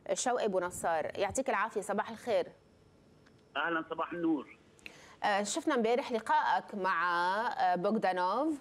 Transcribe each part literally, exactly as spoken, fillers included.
شوقي بونصار، يعطيك العافية، صباح الخير. أهلا، صباح النور. شفنا امبارح لقائك مع بوغدانوف،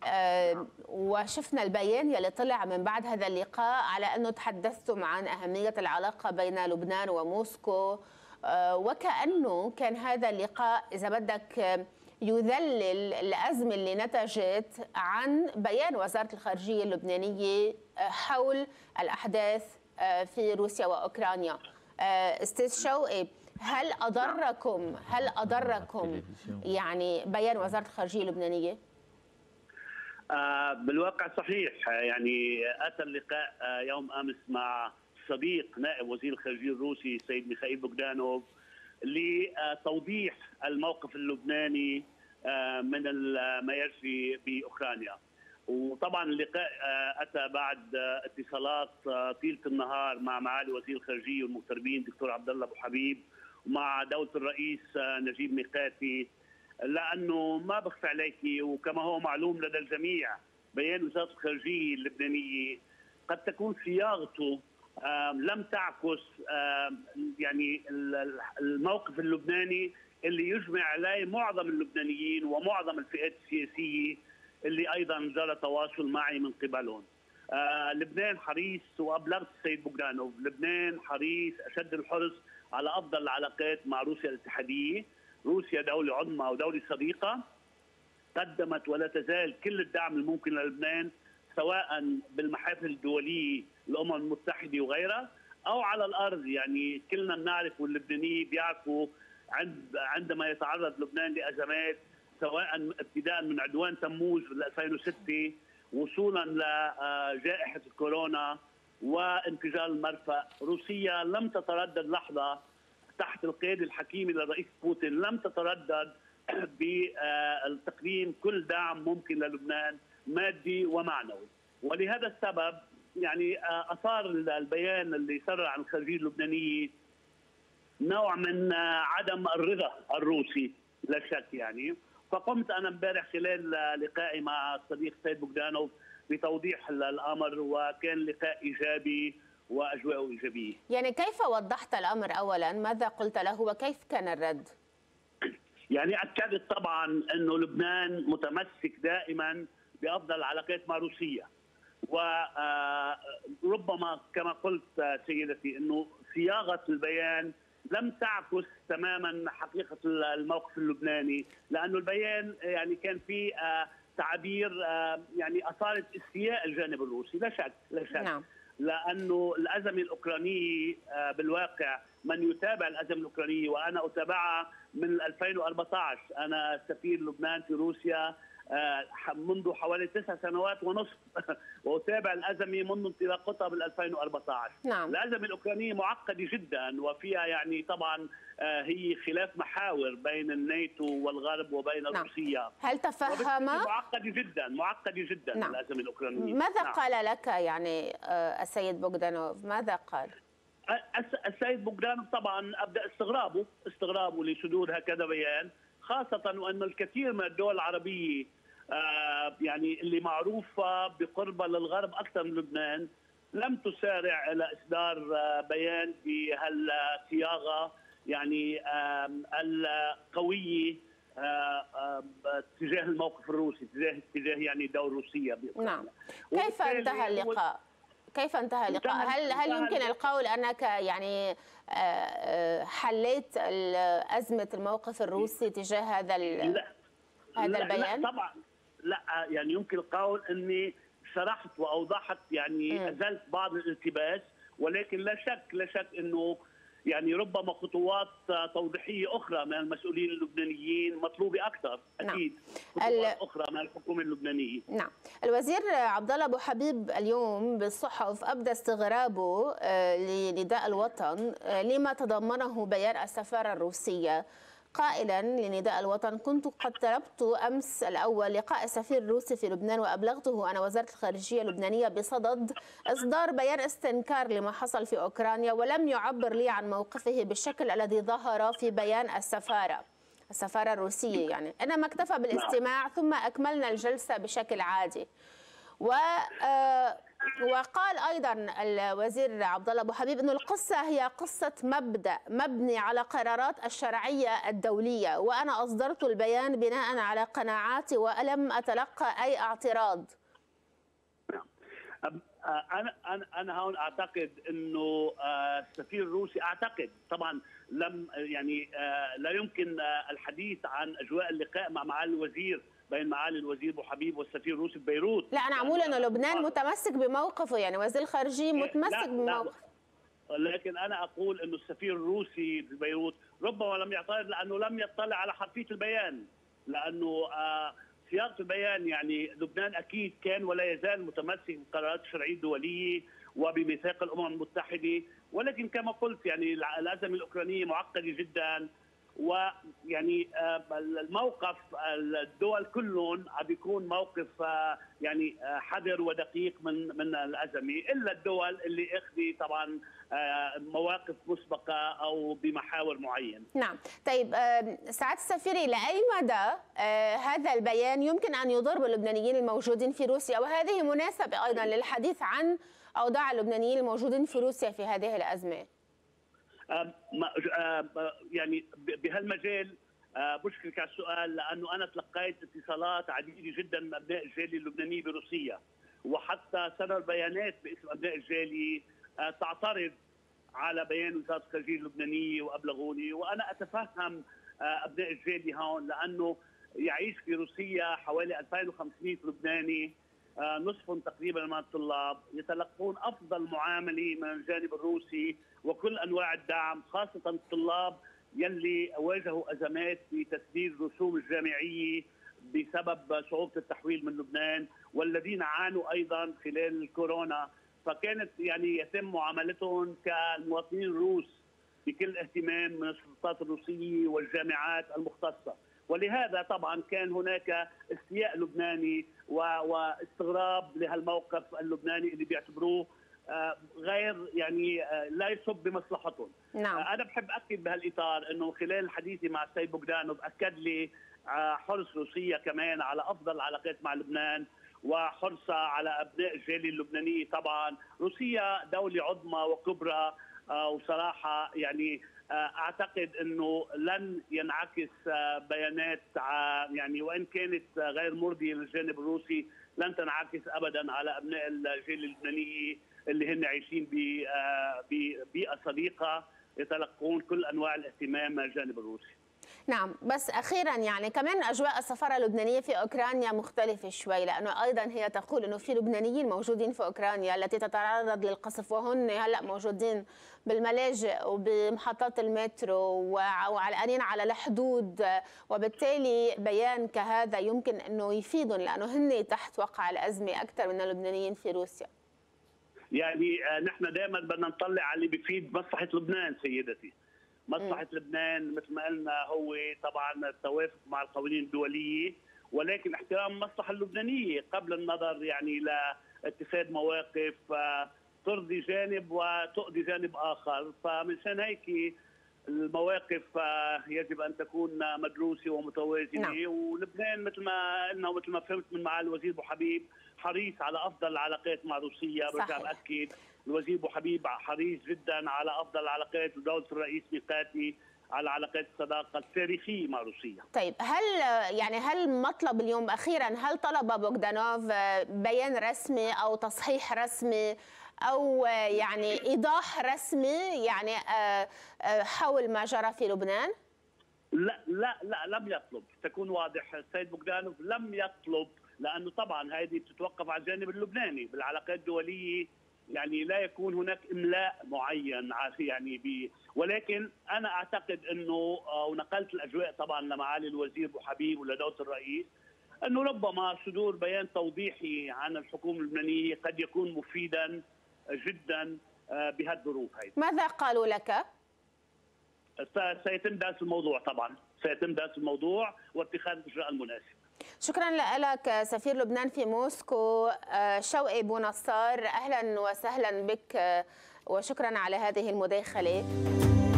وشفنا البيان يلي طلع من بعد هذا اللقاء على أنه تحدثتم عن أهمية العلاقة بين لبنان وموسكو، وكأنه كان هذا اللقاء إذا بدك يذلل الأزمة اللي نتجت عن بيان وزارة الخارجية اللبنانية حول الأحداث في روسيا وأوكرانيا. أستاذ شوقي، هل أضركم هل أضركم يعني بيان وزارة الخارجية اللبنانية؟ آه بالواقع صحيح، يعني أتى اللقاء آه يوم أمس مع صديق نائب وزير الخارجية الروسي السيد ميخائيل بوغدانوف لتوضيح الموقف اللبناني آه من ما يجري بأوكرانيا. وطبعا اللقاء آه أتى بعد آه اتصالات آه طيلة النهار مع معالي وزير الخارجية والمغتربين دكتور عبد الله أبو حبيب ومع دولة الرئيس آه نجيب ميقاتي، لأنه ما بخفى عليك وكما هو معلوم لدى الجميع بيان وزارة الخارجية اللبنانية قد تكون صياغته لم تعكس يعني الموقف اللبناني اللي يجمع عليه معظم اللبنانيين ومعظم الفئات السياسية اللي أيضا جرى تواصل معي من قبلهم. لبنان حريص، وأبلغت السيد بوغدانوف، لبنان حريص أشد الحرص على أفضل العلاقات مع روسيا الاتحادية. روسيا دولة عظمى ودولة صديقة قدمت ولا تزال كل الدعم الممكن للبنان، سواء بالمحافل الدولية الأمم المتحدة وغيرها أو على الأرض. يعني كلنا بنعرف واللبنانيين بيعرفوا عند عندما يتعرض لبنان لأزمات، سواء ابتداء من عدوان تموز بال ألفين وستة وصولا لجائحة الكورونا وانفجار المرفأ، روسيا لم تتردد لحظة تحت القيادة الحكيمة للرئيس بوتين، لم تتردد بتقديم كل دعم ممكن للبنان مادي ومعنوي. ولهذا السبب يعني أثار البيان اللي صدر عن الخارجية اللبنانية نوع من عدم الرضا الروسي لا شك يعني. فقمت أنا امبارح خلال لقائي مع الصديق السيد بوغدانوف بتوضيح الأمر، وكان لقاء إيجابي وأجواء إيجابية. يعني كيف وضحت الأمر أولا؟ ماذا قلت له وكيف كان الرد؟ يعني أكدت طبعا أنه لبنان متمسك دائما بأفضل العلاقات مع روسيا، وربما كما قلت سيدتي أنه صياغة البيان لم تعكس تماما حقيقة الموقف اللبناني، لأنه البيان يعني كان فيه تعابير يعني أثارت استياء الجانب الروسي لا شك لا شك نعم. لأنه الأزمة الأوكرانية بالواقع من يتابع الأزمة الأوكرانية وأنا أتابعها من ألفين وأربعة عشر، أنا سفير لبنان في روسيا منذ حوالي تسع سنوات ونصف وأتابع الأزمة منذ انطلاقتها بال ألفين وأربعة عشر. نعم. الأزمة الأوكرانية معقدة جدا وفيها يعني طبعا هي خلاف محاور بين الناتو والغرب وبين نعم. روسيا. هل تفهم؟ معقدة جدا معقدة جدا نعم. الأزمة الأوكرانية. ماذا نعم. قال لك يعني السيد بوغدانوف؟ ماذا قال؟ السيد بوغدانوف طبعا أبدأ استغرابه استغرابه لصدور هكذا بيان، خاصة وأن الكثير من الدول العربية آه يعني اللي معروفة بقربها للغرب أكثر من لبنان لم تسارع إلى إصدار آه بيان بهالصياغة يعني آه القوية آه تجاه الموقف الروسي، تجاه تجاه يعني دور روسيا بأوكرانيا. نعم. كيف انتهى اللقاء؟ كيف انتهى اللقاء؟ هل هل يمكن القول انك يعني حليت ازمه الموقف الروسي تجاه هذا لا هذا لا البيان؟ لا طبعا لا، يعني يمكن القول اني شرحت واوضحت يعني م. ازلت بعض الالتباس، ولكن لا شك لا شك انه يعني ربما خطوات توضيحيه اخرى من المسؤولين اللبنانيين مطلوبه اكثر اكيد. نعم. خطوات اخرى من الحكومه اللبنانيه. نعم. الوزير عبد الله ابو حبيب اليوم بالصحف ابدى استغرابه لنداء الوطن لما تضمنه بيان السفاره الروسيه، قائلا لنداء الوطن: كنت قد طلبت أمس الأول لقاء السفير الروسي في لبنان وأبلغته أن وزارة الخارجية اللبنانية بصدد إصدار بيان استنكار لما حصل في أوكرانيا، ولم يعبر لي عن موقفه بالشكل الذي ظهر في بيان السفارة السفارة الروسية. يعني إنما اكتفى بالاستماع ثم أكملنا الجلسة بشكل عادي. و وقال ايضا الوزير عبد الله ابو حبيب انه القصه هي قصه مبدا مبني على قرارات الشرعيه الدوليه، وانا اصدرت البيان بناء على قناعاتي ولم اتلقى اي اعتراض. انا انا انا هون اعتقد انه السفير الروسي اعتقد طبعا لم يعني لا يمكن الحديث عن اجواء اللقاء مع معالي الوزير بين معالي الوزير ابو حبيب والسفير الروسي ببيروت. لا انا عمول انه لبنان متمسك بموقفه، يعني وزير الخارجيه متمسك بموقفه. لكن انا اقول انه السفير الروسي في بيروت ربما لم يعترض لانه لم يطلع على حرفيه البيان، لانه آه سياق البيان يعني لبنان اكيد كان ولا يزال متمسك بالقرارات الشرعيه الدوليه وبميثاق الامم المتحده، ولكن كما قلت يعني الازمه الاوكرانيه معقده جدا، ويعني الموقف الدول كلهم عم بيكون موقف يعني حذر ودقيق من من الازمه، الا الدول اللي اخذت طبعا مواقف مسبقه او بمحاور معينه. نعم، طيب سعاده السفير، الى اي مدى هذا البيان يمكن ان يضر باللبنانيين الموجودين في روسيا؟ وهذه مناسبه ايضا للحديث عن اوضاع اللبنانيين الموجودين في روسيا في هذه الازمه. يعني بهالمجال بشكرك على السؤال، لانه انا تلقيت اتصالات عديده جدا من ابناء الجاليه اللبنانيه بروسيا، وحتى صدر بيانات باسم ابناء الجاليه تعترض على بيان وزاره الخارجيه اللبنانيه وابلغوني، وانا اتفهم ابناء الجاليه هون لانه يعيش في روسيا حوالي ألفين وخمسمئة لبناني، نصف تقريبا من الطلاب يتلقون افضل معامله من الجانب الروسي وكل انواع الدعم، خاصه الطلاب يلي واجهوا ازمات في تسديد الرسوم الجامعيه بسبب صعوبه التحويل من لبنان، والذين عانوا ايضا خلال الكورونا، فكانت يعني يتم معاملتهم كالمواطنين الروس بكل اهتمام من السلطات الروسيه والجامعات المختصه، ولهذا طبعا كان هناك استياء لبناني واستغراب لهالموقف اللبناني اللي بيعتبروه غير يعني لا يصب بمصلحتهم. نعم. انا بحب اكد بهالاطار انه خلال حديثي مع السيد بوغدانوف اكد لي حرص روسيا كمان على افضل العلاقات مع لبنان وحرصها على ابناء الجاليه اللبنانيه. طبعا روسيا دوله عظمى وكبرى، وصراحه يعني اعتقد انه لن ينعكس بيانات يعني وان كانت غير مرضيه للجانب الروسي لن تنعكس ابدا على ابناء الجاليه اللبنانيه اللي هن عايشين ببيئه صديقه يتلقون كل انواع الاهتمام من الجانب الروسي. نعم، بس اخيرا يعني كمان اجواء السفاره اللبنانيه في اوكرانيا مختلفه شوي، لانه ايضا هي تقول انه في لبنانيين موجودين في اوكرانيا التي تتعرض للقصف، وهن هلا موجودين بالملاجئ وبمحطات المترو وعلقانين على الحدود، وبالتالي بيان كهذا يمكن انه يفيدهم لانه هن تحت وقع الازمه اكثر من اللبنانيين في روسيا. يعني نحن دائما بدنا نطلع على اللي بيفيد مصلحه لبنان سيدتي. مصلحة م. لبنان مثل ما قلنا هو طبعا التوافق مع القوانين الدولية، ولكن احترام المصلحة اللبنانية قبل النظر يعني لاتخاذ مواقف ترضي جانب وتؤذي جانب آخر، فمنشان هيك المواقف يجب أن تكون مدروسة ومتوازنة. نعم. ولبنان مثل ما قلنا ومثل ما فهمت من معالي الوزير ابو حبيب حريص على أفضل العلاقات مع روسيا. برجع بأكد الوزير ابو حبيب حريص جدا على افضل العلاقات، ودوله الرئيس ميقاتي على علاقات الصداقه التاريخيه مع روسيا. طيب هل يعني هل مطلب اليوم اخيرا هل طلب بوغدانوف بيان رسمي او تصحيح رسمي او يعني ايضاح رسمي يعني حول ما جرى في لبنان؟ لا لا لا لم يطلب، تكون واضح السيد بوغدانوف لم يطلب، لانه طبعا هذه بتتوقف على الجانب اللبناني بالعلاقات الدوليه، يعني لا يكون هناك املاء معين يعني ب ولكن انا اعتقد انه ونقلت الاجواء طبعا لمعالي الوزير ابو حبيب ولدوله الرئيس انه ربما صدور بيان توضيحي عن الحكومه اللبنانيه قد يكون مفيدا جدا بهالظروف هذه. ماذا قالوا لك؟ سيتم درس الموضوع، طبعا سيتم درس الموضوع واتخاذ الاجراء المناسب. شكرا لك سفير لبنان في موسكو شوقي بونصار، اهلا وسهلا بك وشكرا على هذه المداخله.